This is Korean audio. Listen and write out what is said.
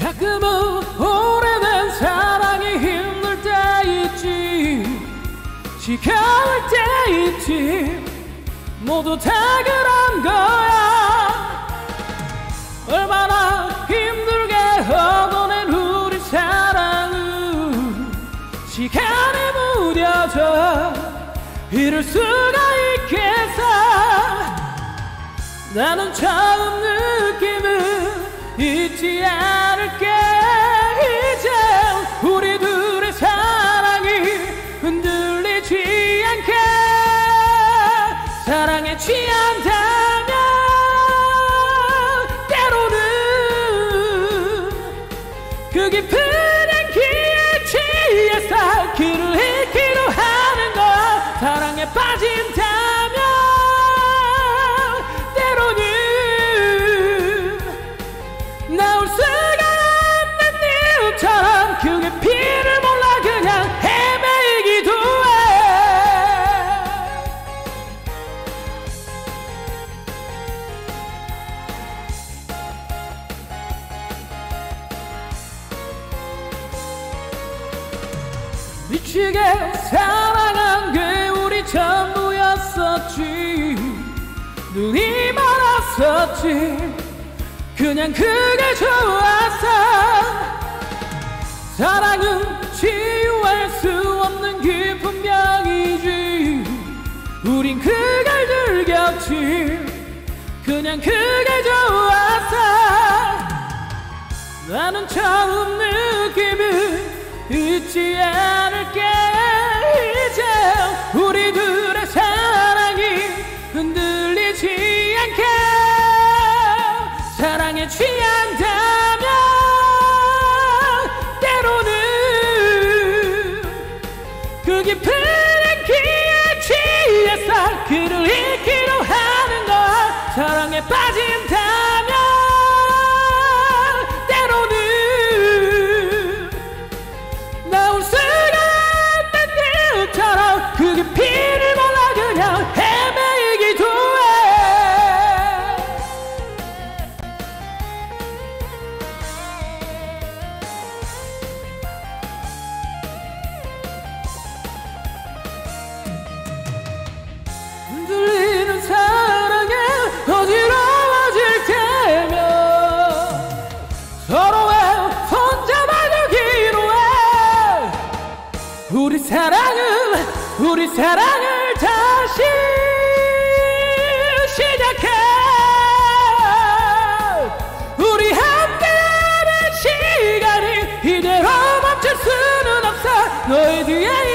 가끔은 오래된 사랑이 힘들 때 있지, 지겨울 때 있지. 모두 다 그런 거야. 얼마나 힘들게 얻어낸 우리 사랑은 시간에 무뎌져 이룰 수가 있겠어. 나는 처음 느낌을 잊지 않을게. 이제 우리 둘의 사랑이 흔들리지 않게. 사랑에 취한다면 때로는 그 깊은 향기에 취해서 길을 잃기도 하는 거야. 사랑에 빠진다면 때로는 나올 수가 없는 이유처럼 그 깊이를 몰라 그냥 헤매이기도 해. 미치게 사랑한 게 우리 전부였었지. 눈이 멀었었지. 그냥 그게 좋았어. 사랑은 치유할 수 없는 깊은 병이지. 우린 그걸 즐겼지. 그냥 그게 좋았어. 나는 처음 느낌을 잊지 않을게. 이제 우리 둘의 사랑이 흔들리지 않게. 사랑에 취한다면 때로는 그 깊은 향기에 취해서 그를 잃기도 하는 거야. 사랑에 빠진다면 때로는 나올 수가 없는 이유처럼 그 깊이를 몰라 그냥 헤매이기도 해. 흔들리는 사랑에 어지러워질 때면 서로의 손 잡아주기로 해. 우리 사랑을 다시 시작해. 우리 함께하는 시간이 이대로 멈출 수는 없어. 너의 뒤에